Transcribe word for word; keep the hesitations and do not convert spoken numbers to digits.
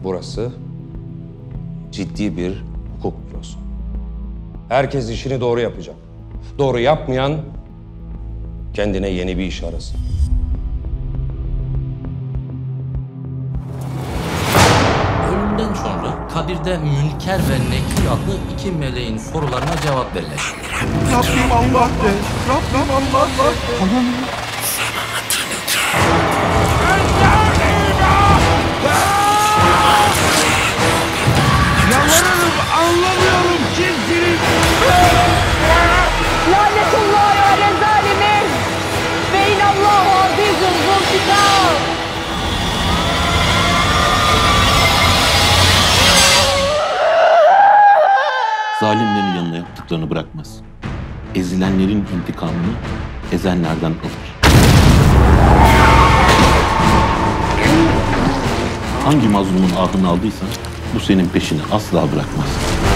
Burası ciddi bir hukuk bürosu. Herkes işini doğru yapacak. Doğru yapmayan kendine yeni bir iş arasın. Ölümden sonra kabirde Münker ve Nekir adlı iki meleğin sorularına cevap verilecek. Rabbim Allah de, Rabbim Allah de. Yalvarırım, anlamıyorum kimsiniz. Lanetullahi ale zalimin ve inallahu azizun zuntikam. Zalimlerin yanına yaptıklarını bırakmaz. Ezilenlerin intikamını ezenlerden alır. Hangi mazlumun ahını aldıysan bu senin peşini asla bırakmaz.